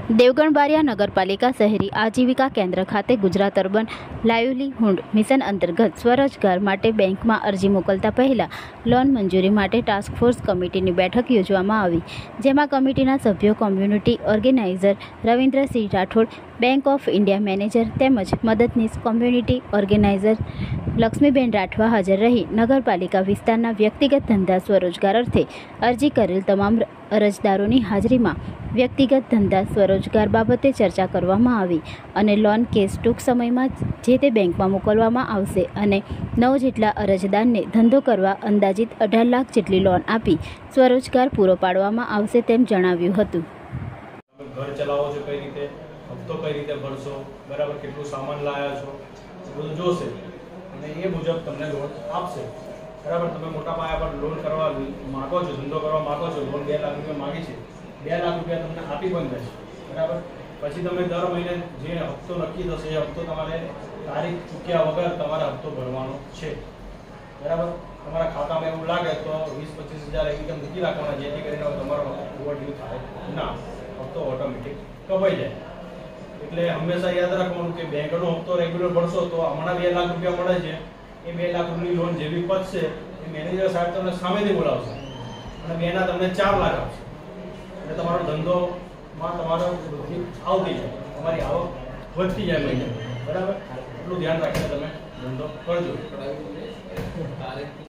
દેવગણ બારિયા નગરપાલિકા શહેરી આજીવિકા કેન્દ્ર ખાતે ગુજરાત અર્બન લાઇવલીહુડ મિશન અંતર્ગત સ્વરોજગાર માટે બેંકમાં અરજી મોકલતા પહેલા લોન મંજૂરી માટે ટાસ્ક ફોર્સ કમિટીની બેઠક યોજવામાં આવી, જેમાં કમિટીના સભ્યો community organiser Ravindrasinh Rathod, Bank of India manager તેમજ મદદનીશ કોમ્યુનિટી ઓર્ગેનાઇઝર લક્ષ્મીબેન રાઠવા હાજર રહી નગરપાલિકા વિસ્તારના વ્યક્તિગત ધંધા સ્વરોજગાર અર્થે અરજી કરેલ તમામ અરજદારોની હાજરીમાં વ્યક્તિગત ધંધા સ્વરોજગાર બાબતે ચર્ચા કરવામાં આવી અને લોન કેસ ટૂંક સમયમાં જે તે બેંકમાં મોકલવામાં આવશે અને 9 જેટલા અરજદારને ધંધો કરવા અંદાજિત 18 લાખ જેટલી લોન આપી સ્વરોજગાર પૂરો પાડવામાં આવશે તેમ જણાવ્યું હતું। ઘર ચલાવો છો કઈ રીતે, હપ્તો કઈ રીતે ભરશો, બરાબર કેટલું સામાન લાયા છો બધું જોશે અને એ મુજબ તમને લોન આપશે। બરાબર, તમે મોટા પાયા પર લોન કરવા માંગો છો, ધંધો કરવા માંગો છો, લોન 2 લાખ રૂપિયા માંગી છે, 2 લાખ રૂપિયા તમને આપી પણ દેશે। બરાબર, પછી તમે દર મહિને જે હપ્તો નક્કી થશે એ હપ્તો તમારે તારીખ ચૂક્યા વગર તમારે હપ્તો ભરવાનો છે। બરાબર, તમારા ખાતામાં એવું લાગે તો 20-25 હજાર એવી રીતે મૂકી રાખવાના, જેથી કરીને તમારો ઓવરડ્યુ થાય ના, હપ્તો ઓટોમેટિક કપાઈ જાય। એટલે હંમેશા યાદ રાખવાનું કે બેંકનો હપ્તો રેગ્યુલર ભરશો તો હમણાં 2 લાખ રૂપિયા મળે છે, એ 2 લાખ રૂપિયાની લોન જેવી પતશે એ મેનેજર સાહેબ તમને સામેથી બોલાવશે અને 2 ના તમને 4 લાખ આપશે એટલે તમારો ધંધોમાં તમારો વૃદ્ધિ આવતી જાય, તમારી આવક વધતી જાય મહિને। બરાબર, એટલું ધ્યાન રાખીને તમે ધંધો કરજો।